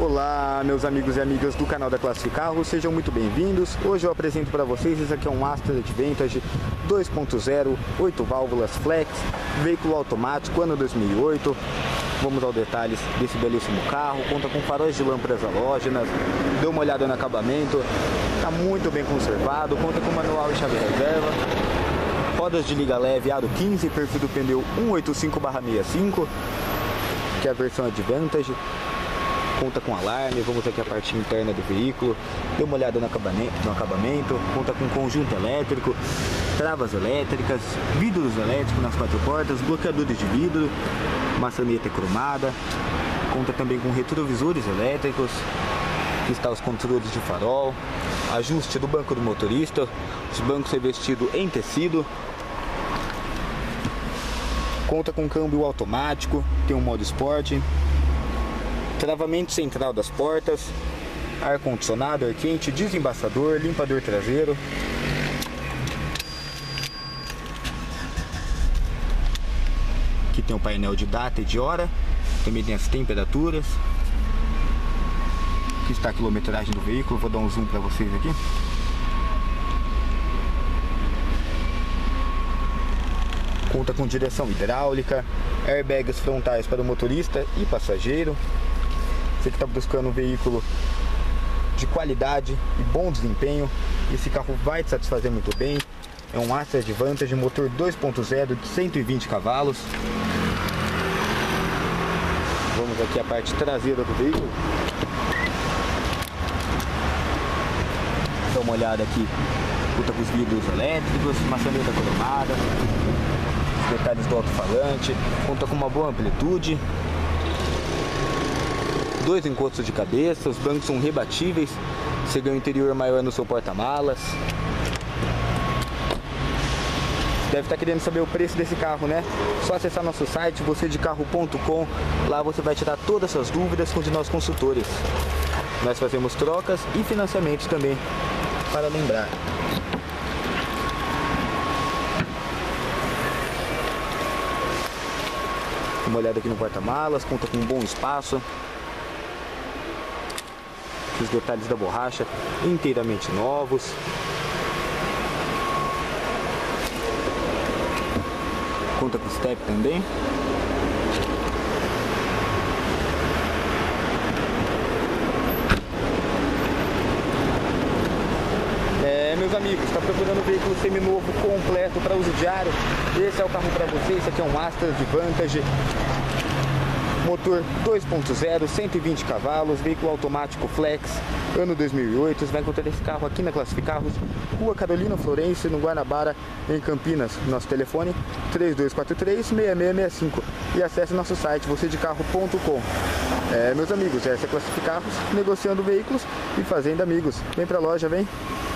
Olá, meus amigos e amigas do canal da Classificarros, sejam muito bem-vindos. Hoje eu apresento para vocês, esse aqui é um Astra Advantage 2.0, 8 válvulas flex, veículo automático, ano 2008. Vamos aos detalhes desse belíssimo carro. Conta com faróis de lâmpadas halógenas, dê uma olhada no acabamento, está muito bem conservado, conta com manual e chave reserva. Rodas de liga leve, aro 15, perfil do pneu 185/65, que é a versão Advantage. Conta com alarme, vamos aqui a parte interna do veículo, dê uma olhada no acabamento, conta com conjunto elétrico, travas elétricas, vidros elétricos nas 4 portas, bloqueadores de vidro, maçaneta cromada, conta também com retrovisores elétricos, aqui está os controles de farol, ajuste do banco do motorista, os bancos revestidos em tecido, conta com câmbio automático, tem um modo esporte, travamento central das portas, ar-condicionado, ar quente, desembaçador, limpador traseiro. Aqui tem um painel de data e de hora, também tem as temperaturas. Aqui está a quilometragem do veículo, vou dar um zoom para vocês aqui. Conta com direção hidráulica, airbags frontais para o motorista e passageiro. Você que está buscando um veículo de qualidade e bom desempenho, esse carro vai te satisfazer muito bem. É um Astra Advantage, motor 2.0 de 120 cavalos. Vamos aqui à parte traseira do veículo. Dá uma olhada aqui, conta com os vidros elétricos, maçaneta cromada, os detalhes do alto-falante, conta com uma boa amplitude. 2 encostos de cabeça, os bancos são rebatíveis, você ganha um interior maior no seu porta-malas. Deve estar querendo saber o preço desse carro, né? Só acessar nosso site, vocêdecarro.com, lá você vai tirar todas as suas dúvidas com os nossos consultores. Nós fazemos trocas e financiamentos também, para lembrar. Uma olhada aqui no porta-malas, conta com um bom espaço. Os detalhes da borracha inteiramente novos. Conta com step também. Meus amigos, está procurando um veículo seminovo completo para uso diário? Esse é o carro para você. Esse aqui é um Astra Advantage, motor 2.0, 120 cavalos, veículo automático flex, ano 2008. Você vai encontrar esse carro aqui na Classificarros, Rua Carolina Florencio, no Guanabara, em Campinas. Nosso telefone 3243-6665 e acesse nosso site vocêdecarro.com. Meus amigos, essa é Classificarros, negociando veículos e fazendo amigos. Vem pra loja, vem!